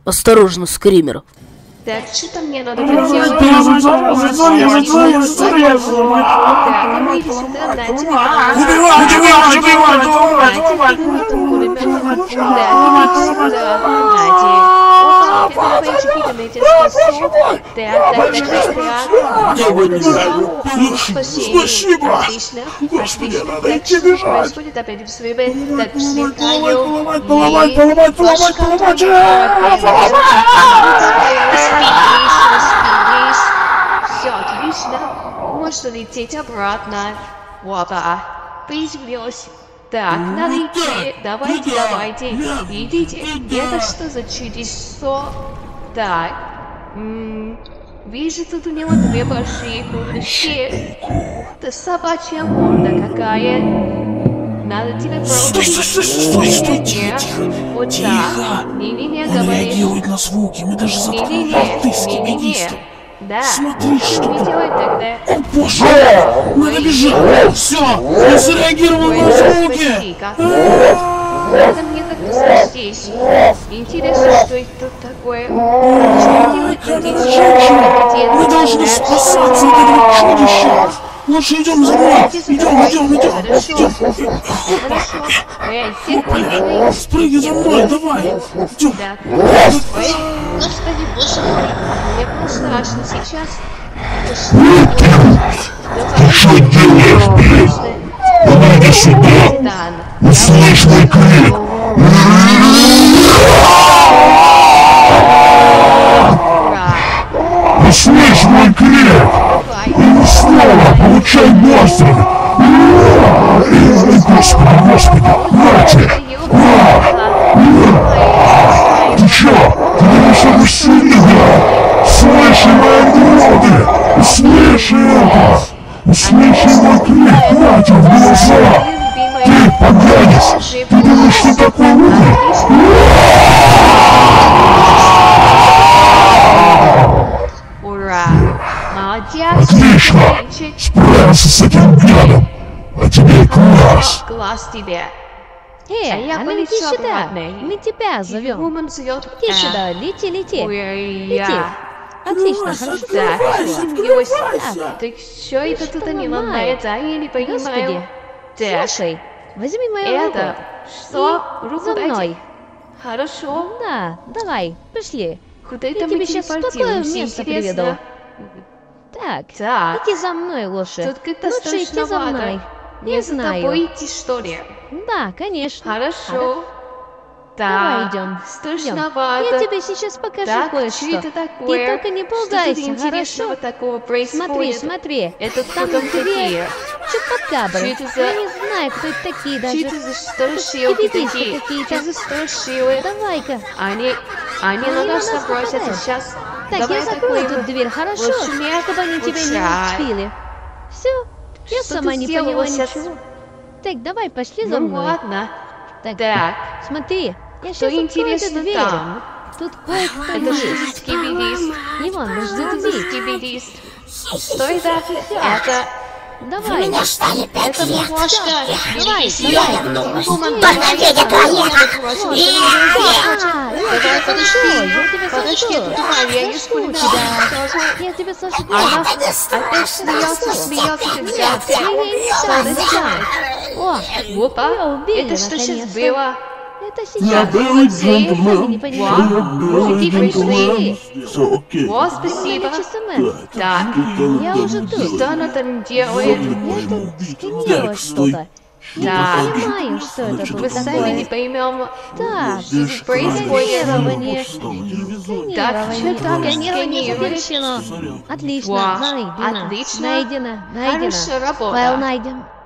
Осторожно, скример. Так, что мне надо делать? Так, а мы иди сюда, на тебе. Спасибо! Отлично. Господи, надо Так, идти что бежать! происходит опять в своей Так, взвекаю. Поломать! Все, отлично. Можно лететь обратно. Опа. Приземлилась. Так, надо идти. Давайте. Идите. Это что за чудесо? Так. Вижу, тут у него две большие курточки. Это собачья морда какая. Надо тебе Стой, тихо! Вот Тихо! так. Не-не-не, Он говорит. реагирует на звуки, мы даже закрыли порты с кибидистом. Да. Смотри, что Не делай тогда. О, боже! Надо бежать! Все! Он среагировал на звуки! Надо мне как-то спастись. Интересно, что это тут такое? Что делать здесь? Мы должны спасаться от этого чудища! Лучше идем за мной! Идем! Хорошо. Эй, терпи. Спрыгни за мной, давай! Идем! Да. Ой, господи, боже мой. Мне было страшно сейчас. Что делаешь, блин? Иди сюда! Услышь мой крик! Услышь мой крик! И снова получай монстрами! Господи! Нате! Ты чё? Ты не особо сильный! Слыши мои уроды! Услыши это! Услыши мой крик! Нате в глаза! Ты, поганец! Ты думаешь, что такой умный? Ура! Молодец! Отлично! Справился с этим гадом! А тебе класс! Класс тебе! А ну иди сюда, мы тебя зовем. Woman зовет. Иди сюда, лети. Лети. Отлично, хорошо. Да, так что это тут не ломается, а я не понимаю. Господи, Так, слушай, возьми мою руку. это что? Руку За дайте. мной. Хорошо. Да, давай, пошли. Куда это Я мы тебе сейчас в такое телепортируемся, место интересно? приведу. Так, Так, иди за мной лучше. тут как-то Лучше идти за страшновато. мной. Мне Не за тобой знаю. идти, что ли? Да, конечно. Хорошо. Давай Так, идем. страшновато. Я тебе сейчас покажу Так, кое-что. что это такое? Ты только не Что тут пугайся, интересного хорошо? такого происходит? Смотри. Это Там кто там две такие? чупакабры. Что это за- Я не знаю, кто это такие Что даже. это за страшилки Кибидисты такие? какие-то. Что за страшилы? Давай-ка. Они на на нас нас набросятся нападают. сейчас. Так, Давай я закрою такой тут дверь, хорошо? лучше нет, Чтобы они тебя не лучше. успели. Все, я Что сама ты не сделала поняла сейчас? ничего. Так, давай, пошли за Ну мной. ладно. Так, Так, смотри, я что сейчас открою эту интересно дверь. там? Тут кое-кто Это что есть. за скибидист? Иван, Что жди это за дверь. скибидист? Что это? Это... Давай. Это бумажка. Давай. Только Федя Давай, подожди. я тебя Подожди, сожгу. ты думала, я не спорю Да. Я тебя сожгу. Она опять смеется, когда О, Опа, меня убили, это что сейчас наконец-то. было? Это Я сейчас. белый джентльмен. Не понимаю. Люди пришли. Все окей. О, спасибо. Часомен. Так, Я уже тут. что она там делает? Я тут сканировала Так, стой. что-то. Я Так. не понимаю, что это тут Мы сами не такое. поймем. Так, Что тут происходит? сканирование. Так, что Сканирование. там Сканирование сканируешь? завершено. Отлично, Вау, найдено. отлично. Найдено. Хорошая работа. Файл найден.